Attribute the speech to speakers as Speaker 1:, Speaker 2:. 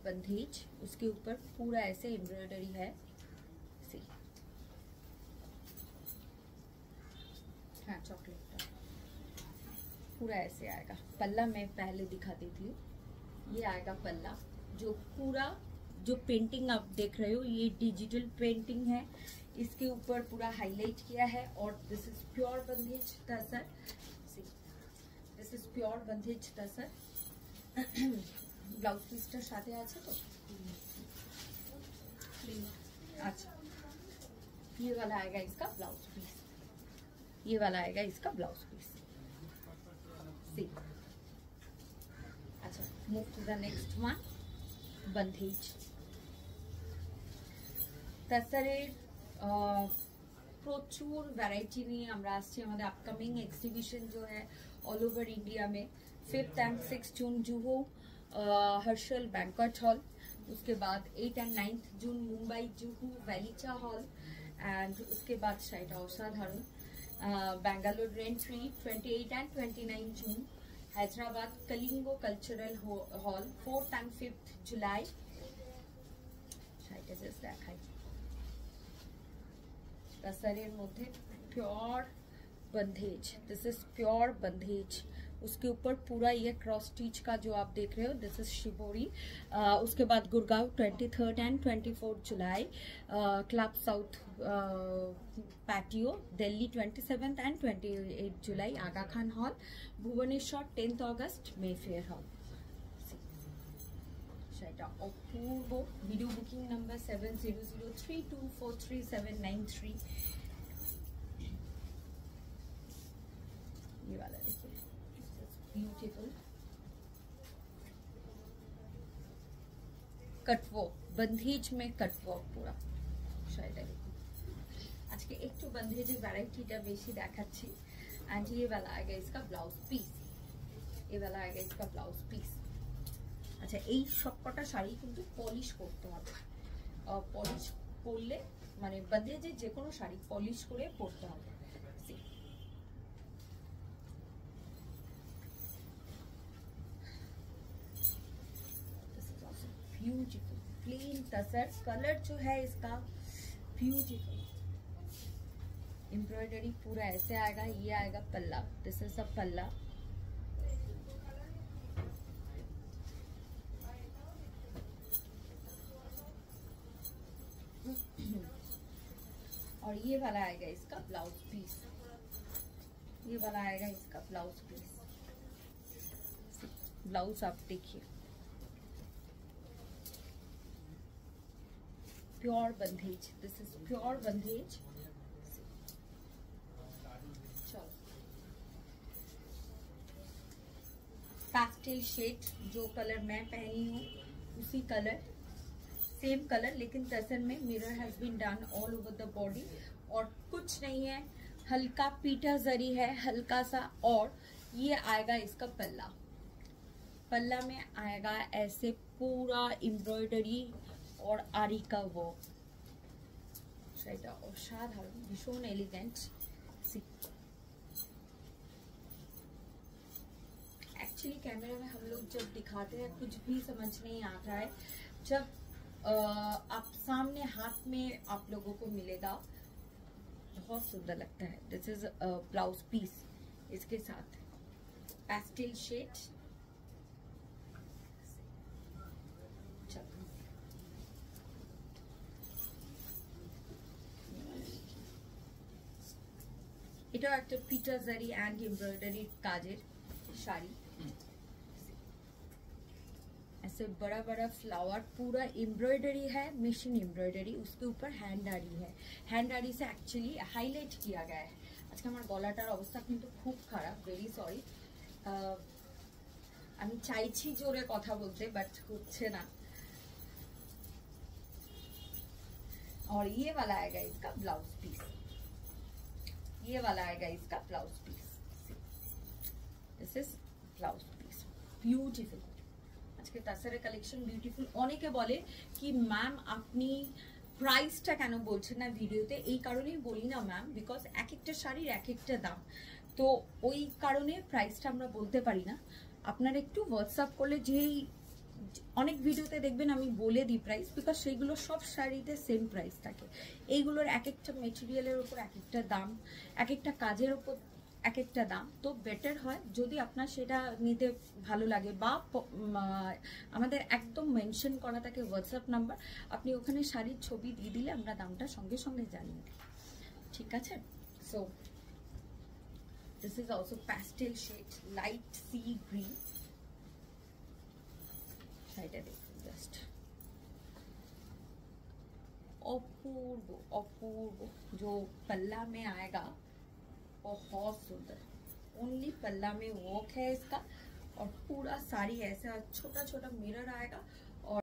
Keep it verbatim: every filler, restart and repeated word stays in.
Speaker 1: बंधेज, उसके ऊपर पूरा ऐसे एम्ब्रॉयडरी है। सी हाँ चॉकलेट पूरा ऐसे आएगा। पल्ला मैं पहले दिखा देती हूँ, ये आएगा पल्ला, जो पूरा जो पेंटिंग आप देख रहे हो ये डिजिटल पेंटिंग है, इसके ऊपर पूरा हाईलाइट किया है। और this is pure bandhej tussar, this is pure bandhej tussar. Blouse पीसটার সাথে আছে তো? अच्छा, ये वाला आएगा इसका ब्लाउज पीस, ये वाला आएगा इसका ब्लाउज पीस। सी अच्छा, move to the next one, bandhej. তাছাড়ের প্রচুর ভ্যারাইটি নিয়ে আমরা আসছি। আমাদের আপকামিং এক্সিবিশন जो है ऑल ओवर इंडिया में fifth and six June Juhu Harshal banquet hall, उसके बाद eight and ninth June Mumbai Juhu Vallicha hall, and उसके बाद शायद असाधारण बेंगालुरु रेंट्री twenty eight and twenty nine June, Hyderabad Kalinga cultural hall fourth and fifth July. शायद जस्ट देखाई तसरेर मध्य pure bandhej, this is pure bandhej. उसके ऊपर पूरा ये क्रॉस स्टिच का जो आप देख रहे हो दिस इज शिबोरी। उसके बाद Gurgaon twenty third and twenty fourth July, Club South Patio Delhi twenty seventh and twenty eight July, Aga Khan hall Bhubaneswar tenth August Mayfair hall. সেটা অপূর্ব। Video booking number seven zero zero three two four three seven nine three. ये वाला देखिए beautiful cutwork, बंधेज में cutwork पूरा। शायद आज के एक तो बंधेज वैरायटीটা বেশি দেখাচ্ছি। एंड ये वाला आएगा इसका ब्लाउज पीस, ये वाला आएगा इसका ब्लाउज पीस। আচ্ছা, এই সবকটা শাড়ি কিন্তু পলিশ করতে হবে, পলিশ করলে মানে বন্ধেজে যে কোনো শাড়ি পলিশ করে পরতে হবে। ब्यूटीफुल प्लेन तसर, कलर जो है इसका ब्यूटीफुल, एम्ब्रॉयडरी पूरा ऐसे आएगा। ये आएगा पल्ला, दिस इज अ पल्ला। और ये वाला आएगा इसका ब्लाउज पीस, ये वाला आएगा इसका ब्लाउज पीस। ब्लाउज आप देखिए pure bandhej, this is pure bandhej. चलो, पैस्टेल शेड जो कलर मैं पहनी हूँ उसी कलर, सेम कलर, लेकिन तसर में mirror has been done all over the body. और कुछ नहीं है, हल्का पीटा जरी है हल्का सा। और ये आएगा इसका पल्ला, पल्ला में आएगा ऐसे पूरा एम्ब्रॉयडरी और आरी का वर्क। সেটা অসাধারণ, ভীষণ এলিগেন্ট। एक्चुअली कैमरा में हम लोग जब दिखाते हैं कुछ भी समझ नहीं आता है, जब आप सामने हाथ में आप लोगों को मिलेगा बहुत सुंदर लगता है। दिस इज ब्लाउज पीस, इसके साथ पैस्टेल शेड। এটা একটা পিটা জারি এন্ড এমব্রয়ডারি কাজের শাড়ি। ऐसे बड़ा बड़ा फ्लावर, पूरा एम्ब्रॉयडरी है, मशीन एम्ब्रॉयडरी, उसके ऊपर हैंड आरी है। हैंड आरी से एक्चुअली हाईलाइट किया गया है। आज के हमारे गलाटार अवस्था किन्तु खूब खराब, वेरी सॉरी। আমি চাইছি জোরে কথা বলতে বাট হচ্ছে না। और ये वाला आएगा इसका ब्लाउज पीस, ये वाला आएगा इसका blouse piece. This is blouse piece, beautiful. आज के তাছাড়া কালেকশন বিউটিফুল। অনেকে বলে কি ম্যাম আপনি প্রাইসটা কেন বলছেন না ভিডিওতে? এই কারণেই বলি না ম্যাম, বিকজ এক একটা শাড়ির এক একটা দাম, তো ওই কারণে প্রাইসটা আমরা বলতে পারি না। আপনারা একটু হোয়াটসঅ্যাপ করলে যেই অনেক ভিডিওতে দেখবেন আমি বলে দিই প্রাইস, বিকজ সেইগুলো সব শাড়িতে সেম প্রাইস থাকে। এইগুলোর এক একটা মেটেরিয়ালের উপর এক একটা দাম, এক একটা কাজের উপর এক একটা দাম। তো বেটার হয় যদি আপনার সেটা নিতে ভালো লাগে, বা আমাদের একদম মেনশন করা থাকে হোয়াটসঅ্যাপ নাম্বার, আপনি ওখানে শাড়ির ছবি দিয়ে দিলে আমরা দামটা সঙ্গে সঙ্গে জানিয়ে দিই, ঠিক আছে? So this is also pastel shade, light sea green. শাড়িটা দেখুন জাস্ট, अपूर्व अपूर्व, जो पल्ला में आएगा बहुत सुंदर, ओनली पल्ला में वर्क है इसका, और पूरा साड़ी ऐसा छोटा छोटा मिरर आएगा